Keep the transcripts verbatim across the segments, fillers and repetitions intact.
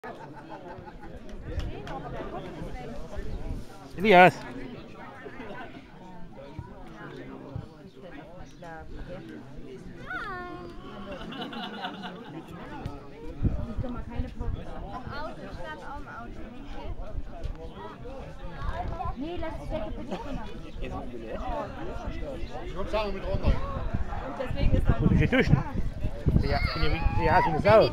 Elias. Nee, lass es weg, bitte. Ich würde sagen mit runter. Und deswegen ist Muss ich hier duschen? Ja, ja, so eine Sau.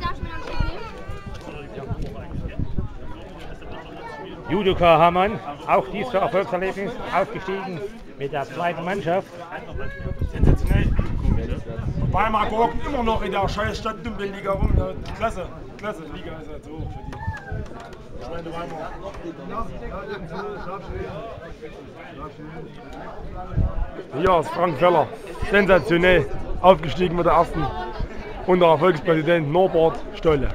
Judoka Hamann, auch dies für Erfolgserlebnis, aufgestiegen mit der zweiten Mannschaft. Sensationell. Weimar Gurken immer noch in der scheiß Stadt-Dümpel-Liga rum. Ne? Klasse, klasse Liga ist halt so hoch für die. Schweine Weimar. Hier ist Frank Feller, sensationell aufgestiegen mit der ersten unter Erfolgspräsident Norbert Stolle.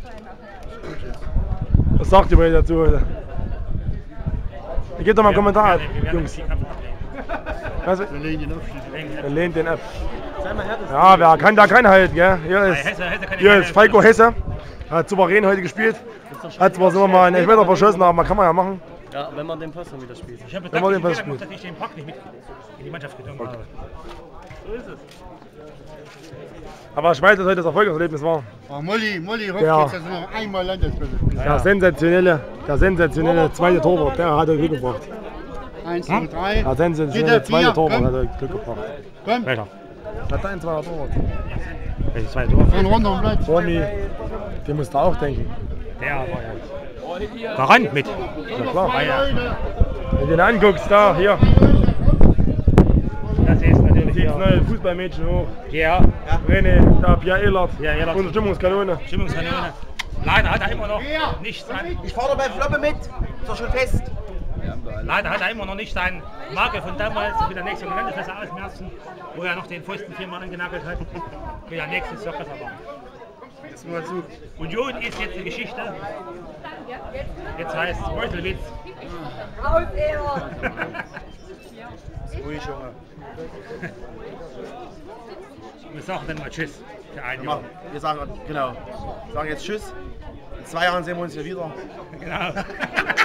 Was sagt ihr mir dazu heute? Gebt doch mal einen Kommentar ab, Jungs. Was? Wir lehnen den Abschied. Wir lehnen den ab. Ja, wer kann, da kann halt, gell? Hier ist, hier ist Falco Hesse, hat souverän heute gespielt. Hat zwar so mal einen Elfmeter verschossen, aber kann man ja machen. Ja, wenn man den Pass dann wieder spielt. Ich habe Wenn man den gedacht, Pass spielt. dass ich den Pack nicht mit in die Mannschaft genommen habe. So ist es. Aber ich weiß, dass heute das Erfolgserlebnis war. Oh, Molly, Molly, Rock Ja. jetzt also noch einmal Landesspitze. Der sensationelle, der sensationelle zweite Torwart, der hat er Glück gebracht. Eins, zwei, drei. Der sensationelle Jeder zweite vier, Torwart komm. hat er Glück gebracht. Komm, Weiter. Hat ein zweiter Torwart. Welches zweite Tor? von runter am Platz. Formi, den musst du auch denken. Der war ja. Garant mit. Ja klar. Ah, ja. Wenn du den anguckst, da, hier, Das ist natürlich die hier. neue Fußballmädchen hoch. Ja, René, da Pierre Ehlert, Ja, Ehlert. unsere Stimmungskanone. Stimmungskanone. Leider hat er immer noch nicht sein, Ich fahre bei Floppe mit, ist doch schon fest. leider hat er immer noch nicht seinen Marke von damals mit der nächsten Landesklasse ausmerzen, wo er noch den Pfosten viermal angenagelt hat. Will der nächste Soccer machen. Jetzt nur zu. Union ist jetzt die Geschichte. Jetzt heißt es Meuselwitz. Ruhig, Junge. Wir sagen dann mal Tschüss für ein Mach, Jahr. wir sagen, genau, wir sagen jetzt Tschüss. In zwei Jahren sehen wir uns hier wieder. Genau.